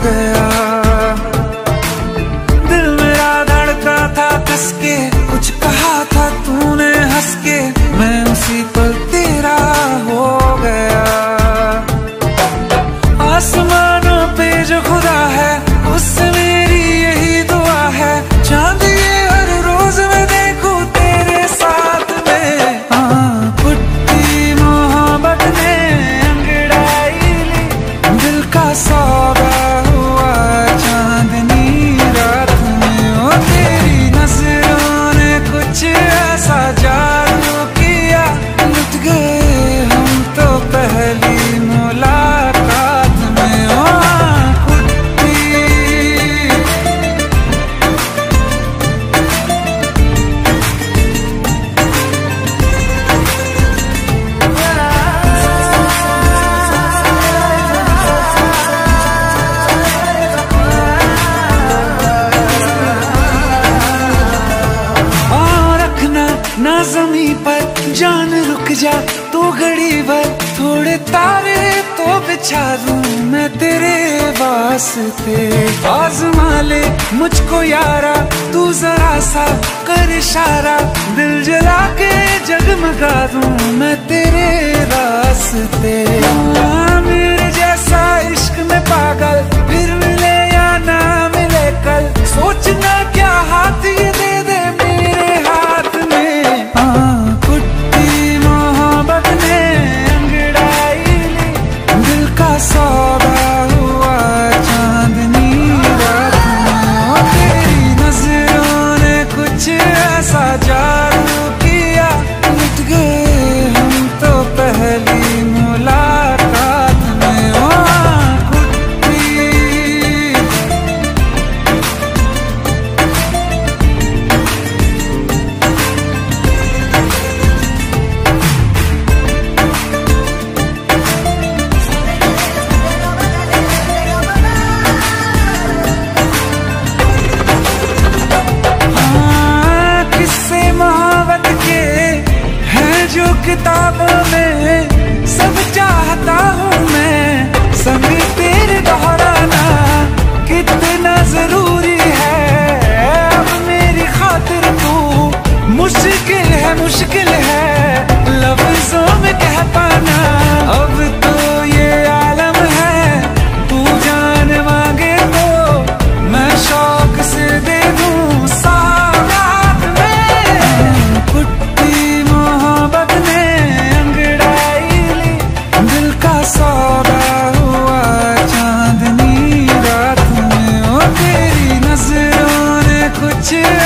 गया। दिल मेरा धड़का था कस के, कुछ कहा था तूने हंस के, मैं उसी पल तेरा हो गया। आसमानों पे जो खुदा है उससे मेरी यही दुआ है, चांद ये हर रोज मैं देखूं तेरे साथ में। पुट्टी मोहब्बत ने अंगड़ाई ली, दिल का सौदा हुआ चांदनी रात में। ओ तेरी नजरों ने कुछ ऐसा जादू किया, लुट गए हम तो पहली मुलाकात में। ओ ना ज़मीं पर जान रुक जा तू घड़ी भर, थोड़े तारे तो बिछा दूं मैं तेरे वास्ते। आज़मा ले मुझको यारा तू जरा सा कर इशारा, दिल जला के जगमगा दूं मैं तेरे रास्ते। मेरे जैसा इश्क में पागल फिर मिले या ना मिले कल, सोचना क्या हाथ ये दे दे मेरे हाथ में। पुट्टी मोहब्बत ने अंगड़ाई ली, दिल का सौदा हुआ चांदनी रात में। ओ तेरी नजरों ने कुछ ऐसा जादू किया, लुट गए हम तो पहली मुलाकात में। ओ किताबों में सब चाहता हूँ मैं, संग तेरे दोहराना कितना जरूरी है। अब मेरी खातिर तू मुश्किल है लफ्जों में कह पाना। अब तो ये आलम है, तू जान मांगे तो मैं शौक से दे दूँ सौगात में। पुट्टी मोहब्बत ने अंगड़ाई ली, दिल का सौदा हुआ चांदनी रात में। ओ तेरी नजरों ने कुछ